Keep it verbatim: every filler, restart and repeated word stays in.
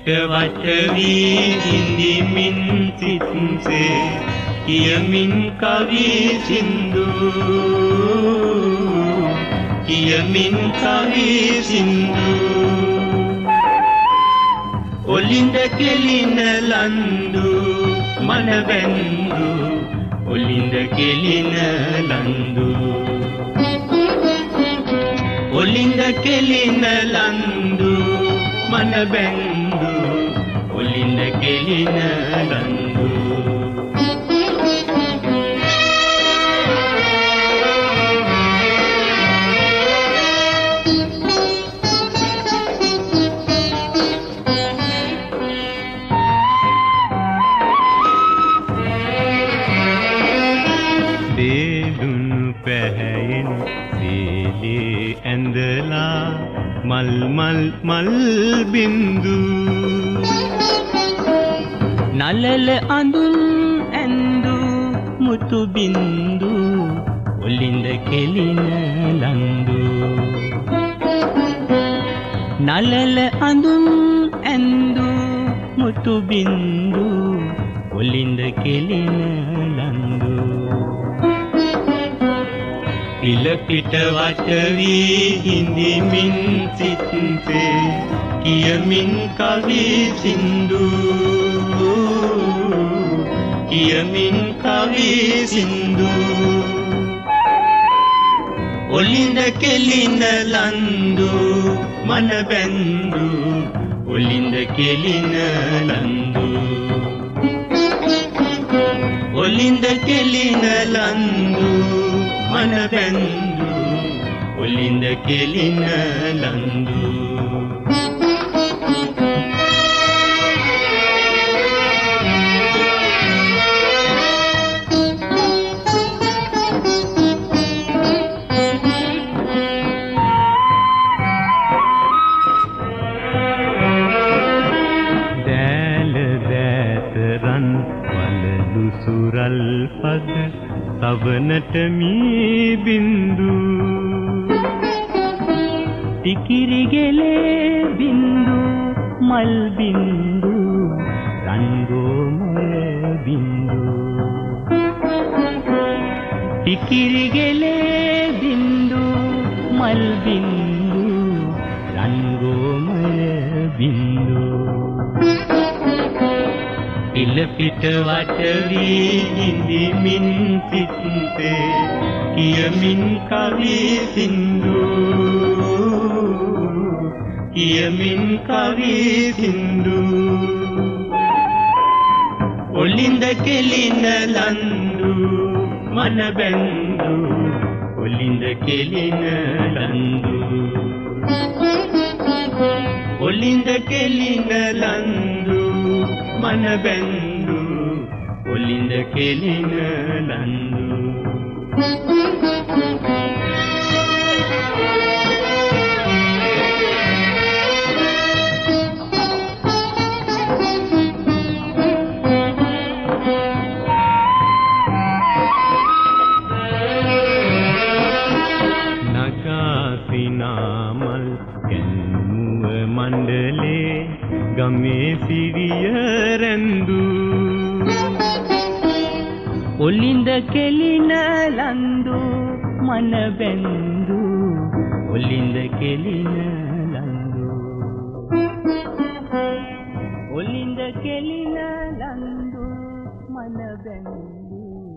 පිට වට වී ඉඳිමින් සිත්සේ කියමින් කවි සින්දු කියමින් කවි සින්දු ඔලින්ද කෙලින ලන්දු මනබැන්දු ඔලින්ද කෙලින ලන්දු ඔලින්ද කෙලින ලන්දු මනබැන්දු ඔලින්ද කෙලින ලන්දු मल मल मल बिंदु नलल अंदुन अंदु मुतु बिंदु ओलिंद केलिन लंदु नलल अंदुन अंदु मुतु बिंदु ओलिंद केलिन लंदु පිල පිට වට වී ඉඳිමින් සිත්සේ කියමින් කවි සින්දු කියමින් කවි සින්දු ඔලින්ද කෙලින ලන්දු මනබැන්දු ඔලින්ද කෙලින ලන්දු ඔලින්ද කෙලින ලන්දු मनबंदु ओलिंद केलिन लंदु दैल दैत रन वललु सुरल पद तवनट मी बिंदु टिकिरी गेले बिंदु मल बिंदु रंगोमय बिंदु टिकिरी गेले बिंदु मल बिंदु रंगोमय बिंदु පිල පිට වට වී ඉඳිමින් සිත්සේ කියමින් කවි සින්දු කියමින් කවි සින්දු ඔලින්ද කෙලින ලන්දු මනබැන්දු ඔලින්ද කෙලින ලන්දු ඔලින්ද කෙලින ලන්දු मनबंदु ओलिंद केलिन लंदु नगासिनामल कन्मुव मंडले गमे सिरियरंदु ओलिंद केलिन लंदु मनबंदु ओलिंद केलिन लंदु ओलिंद केलिन लंदु मनबंदु